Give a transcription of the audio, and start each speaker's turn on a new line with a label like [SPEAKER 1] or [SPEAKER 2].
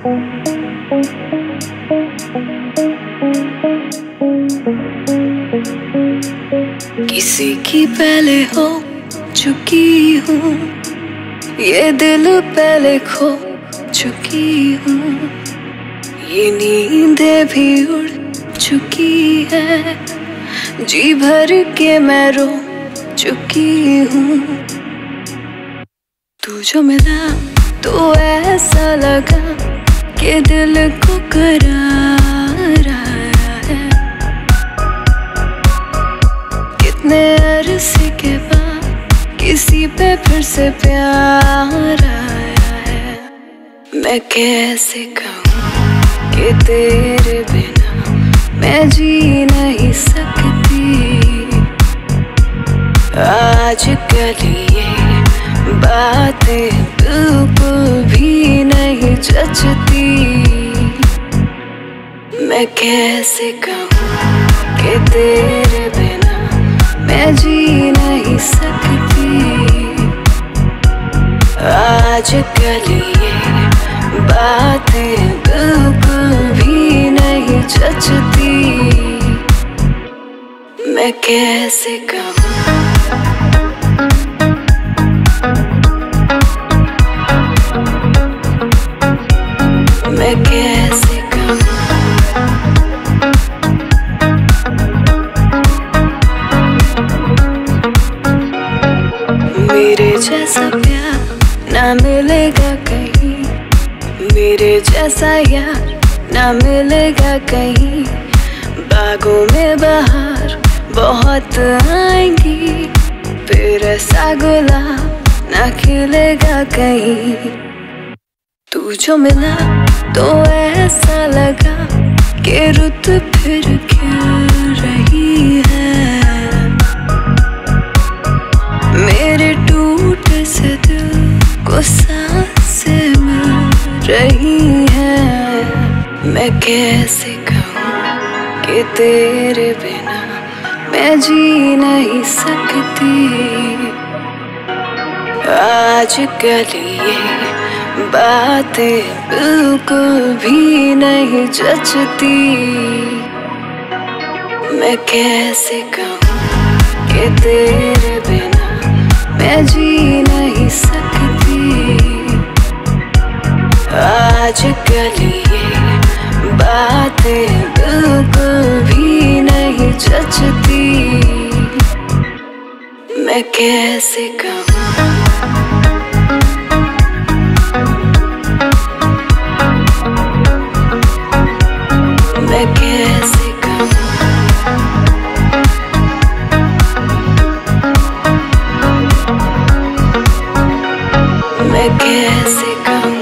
[SPEAKER 1] किसी की पहले हो चुकी हूँ, ये दिल पहले खो चुकी हूँ, ये नींदें भी उड़ चुकी है, जी भर के मैं रो चुकी हूँ। तू जो मिला तो ऐसा लगा कि दिल को करार आया है, कितने अरसे के बाद किसी पे फिर से प्यार आया है। मैं कैसे कहूँ कि तेरे बिना मैं जी नहीं सकती, आजकल ये बातें बिल्कुल भी नहीं जचती। मैं कैसे कहूँ कि तेरे बिना मैं जी नहीं सकती, आजकल ये बातें बिल्कुल भी नहीं जचती। मैं कैसे कहूँ मैं कैसे कहूँ मेरे जैसा प्यार ना मिलेगा कहीं, मेरे जैसा यार ना मिलेगा कहीं। बागों में बहार बहुत आएंगी, फिर ऐसा गुलाब ना खिलेगा कहीं। तू जो मिला तो ऐसा लगा कि रुत फिर खिल रही है, मेरे टूटे से दिल को सांसें मिल रही है। मैं कैसे कहूँ कि तेरे बिना मैं जी नहीं सकती, आजकल ये बातें बिल्कुल भी नहीं जचती। मैं कैसे कहूँ कि तेरे बिना मैं जी नहीं सकती, आजकल ये बातें बिल्कुल भी नहीं जचती। मैं कैसे कहूँ मैं कैसे कहूँ मैं कैसे कहूँ